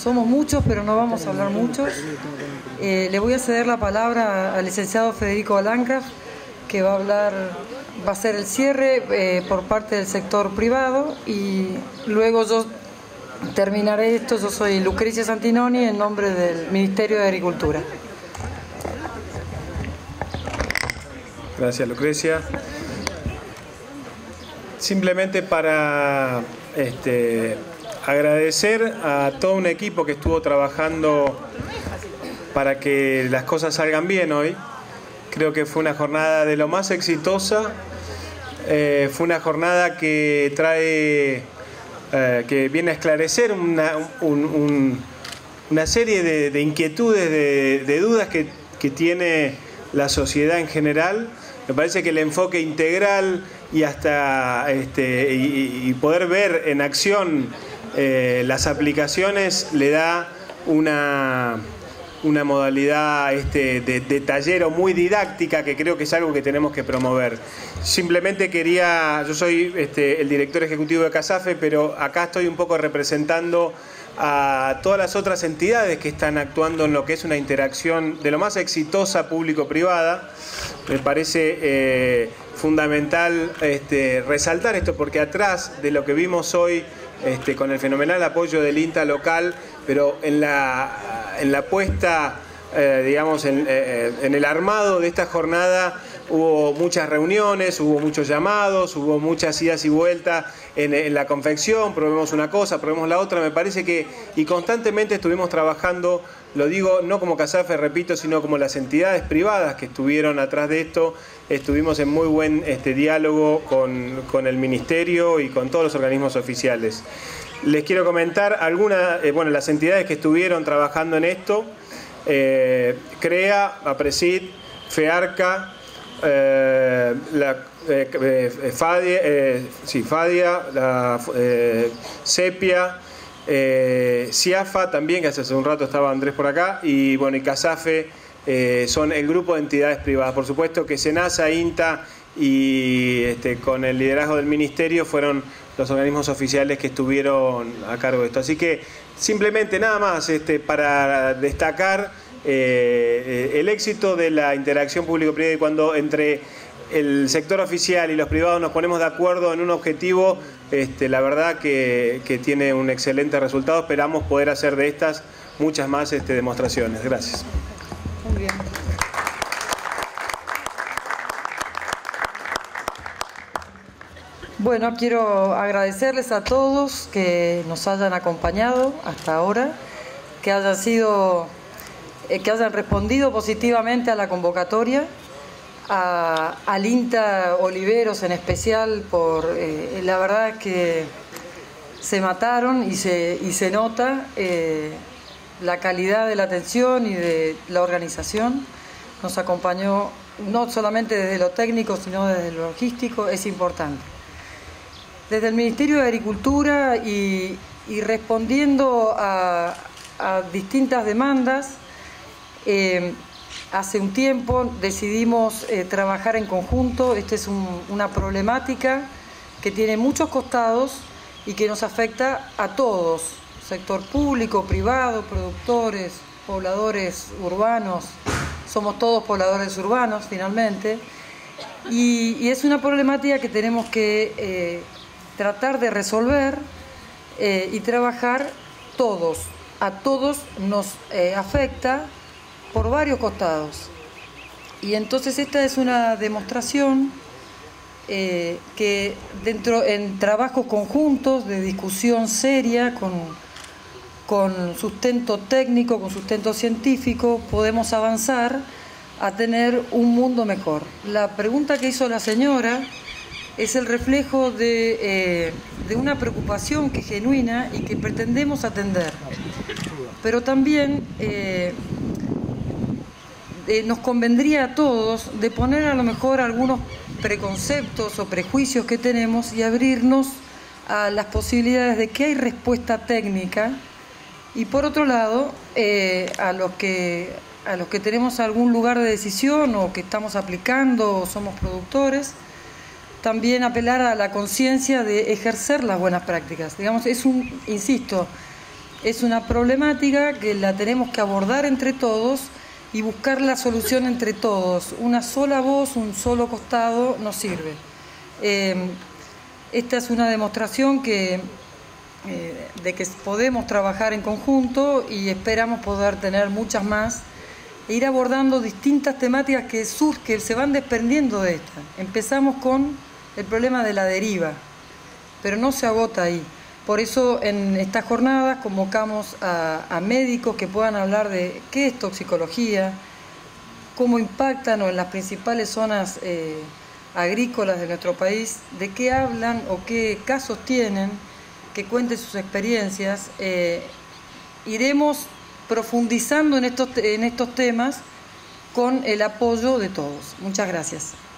somos muchos, pero no vamos a hablar muchos. Le voy a ceder la palabra al licenciado Federico Balancas, que va a hacer el cierre por parte del sector privado, y luego yo terminaré esto. Yo soy Lucrecia Santinoni en nombre del Ministerio de Agricultura. Gracias, Lucrecia. Simplemente para agradecer a todo un equipo que estuvo trabajando para que las cosas salgan bien hoy. Creo que fue una jornada de lo más exitosa. Fue una jornada que trae, que viene a esclarecer una serie de inquietudes, de dudas que tiene la sociedad en general. Me parece que el enfoque integral y hasta y poder ver en acción las aplicaciones le da una modalidad de taller o muy didáctica, que creo que es algo que tenemos que promover. Simplemente yo soy el director ejecutivo de CASAFE, pero acá estoy un poco representando a todas las otras entidades que están actuando en lo que es una interacción de lo más exitosa público-privada. Me parece fundamental resaltar esto, porque atrás de lo que vimos hoy con el fenomenal apoyo del INTA local, pero en la puesta, digamos, en el armado de esta jornada hubo muchas reuniones, hubo muchos llamados, hubo muchas idas y vueltas en la confección, probemos una cosa, probemos la otra. Me parece que, y constantemente estuvimos trabajando, lo digo no como CASAFE, repito, sino como las entidades privadas que estuvieron atrás de esto. Estuvimos en muy buen diálogo con el Ministerio y con todos los organismos oficiales. Les quiero comentar algunas, las entidades que estuvieron trabajando en esto: CREA, APRESID, FEARCA, FADIA, CEPIA, CIAFA también, que hace un rato estaba Andrés por acá, y CASAFE. Son el grupo de entidades privadas. Por supuesto que SENASA, INTA y con el liderazgo del Ministerio fueron los organismos oficiales que estuvieron a cargo de esto. Así que simplemente nada más para destacar el éxito de la interacción público-privada, y cuando entre el sector oficial y los privados nos ponemos de acuerdo en un objetivo, la verdad que tiene un excelente resultado. Esperamos poder hacer de estas muchas más demostraciones. Gracias. Muy bien. Bueno, quiero agradecerles a todos que nos hayan acompañado hasta ahora, que hayan respondido positivamente a la convocatoria, al INTA Oliveros en especial, la verdad es que se mataron y se nota la calidad de la atención y de la organización. Nos acompañó no solamente desde lo técnico, sino desde lo logístico. Es importante. Desde el Ministerio de Agricultura y respondiendo a distintas demandas, hace un tiempo decidimos trabajar en conjunto. Esta es una problemática que tiene muchos costados y que nos afecta a todos: sector público, privado, productores, pobladores urbanos. Somos todos pobladores urbanos finalmente, y es una problemática que tenemos que tratar de resolver y trabajar todos. A todos nos afecta por varios costados, y entonces esta es una demostración que en trabajos conjuntos de discusión seria, con sustento técnico, con sustento científico, podemos avanzar a tener un mundo mejor. La pregunta que hizo la señora es el reflejo de una preocupación que es genuina y que pretendemos atender. Pero también nos convendría a todos de poner a lo mejor algunos preconceptos o prejuicios que tenemos y abrirnos a las posibilidades de que hay respuesta técnica. Y por otro lado, a los que tenemos algún lugar de decisión o que estamos aplicando o somos productores, también apelar a la conciencia de ejercer las buenas prácticas. Digamos, insisto, Es una problemática que la tenemos que abordar entre todos y buscar la solución entre todos. Una sola voz, un solo costado no sirve. Esta es una demostración de que podemos trabajar en conjunto y esperamos poder tener muchas más e ir abordando distintas temáticas que se van desprendiendo de esta. Empezamos con el problema de la deriva, pero no se agota ahí. Por eso en estas jornadas convocamos a médicos que puedan hablar de qué es toxicología, cómo impactan en las principales zonas agrícolas de nuestro país, de qué hablan o qué casos tienen, que cuenten sus experiencias. Iremos profundizando en estos temas con el apoyo de todos. Muchas gracias.